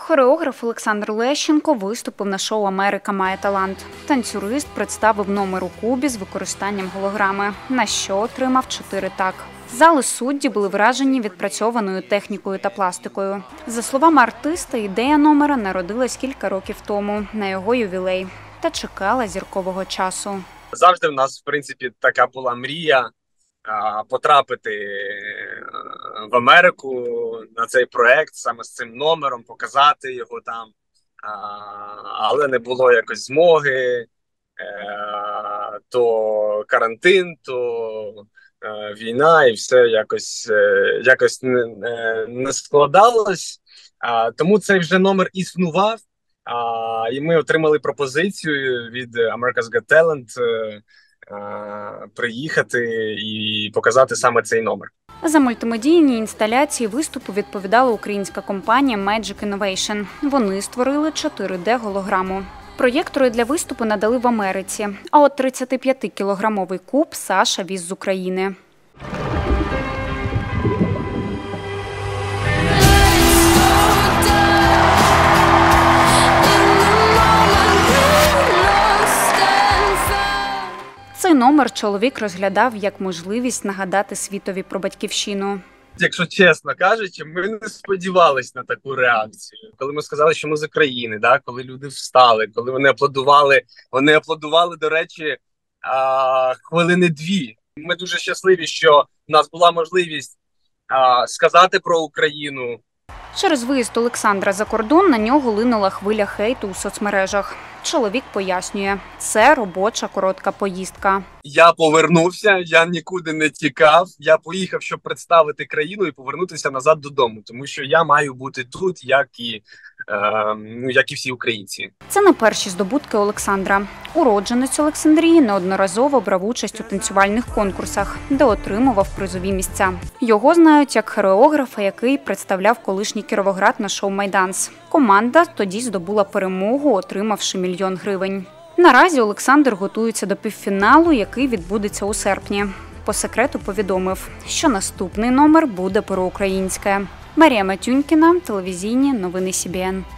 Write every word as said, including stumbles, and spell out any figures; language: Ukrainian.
Хореограф Олександр Лещенко виступив на шоу «Америка має талант». Танцюрист представив номер у кубі з використанням голограми, на що отримав чотири «так». Зали судді були вражені відпрацьованою технікою та пластикою. За словами артиста, ідея номера народилась кілька років тому на його ювілей та чекала зіркового часу. Завжди в нас, в принципі, така була мрія потрапити в Америку на цей проект, саме з цим номером, показати його там, але не було якось змоги, то карантин, то війна, і все якось, якось не, не складалось. Тому цей вже номер існував, і ми отримали пропозицію від America's Got Talent приїхати і показати саме цей номер. За мультимедійні інсталяції виступу відповідала українська компанія Magic Innovation. Вони створили чотири де-голограму. Проєктори для виступу надали в Америці, а от тридцятип'ятикілограмовий куб Саша віз з України. Цей номер чоловік розглядав як можливість нагадати світові про батьківщину. Якщо чесно кажучи, ми не сподівалися на таку реакцію. Коли ми сказали, що ми з України, да? Коли люди встали, коли вони аплодували, вони аплодували, до речі, хвилини дві. Ми дуже щасливі, що в нас була можливість сказати про Україну. Через виїзд Олександра за кордон на нього линула хвиля хейту у соцмережах. Чоловік пояснює, це робоча коротка поїздка. Я повернувся, я нікуди не тікав, я поїхав, щоб представити країну і повернутися назад додому, тому що я маю бути тут, як і, е, ну, як і всі українці. Це не перші здобутки Олександра. Уродженець Олександрії неодноразово брав участь у танцювальних конкурсах, де отримував призові місця. Його знають як хореографа, який представляв колишній Кіровоград на шоу «Майданс». Команда тоді здобула перемогу, отримавши мільйон гривень. Наразі Олександр готується до півфіналу, який відбудеться у серпні. По секрету повідомив, що наступний номер буде проукраїнське. Марія Матюнькіна, телевізійні новини Сі Бі Ен.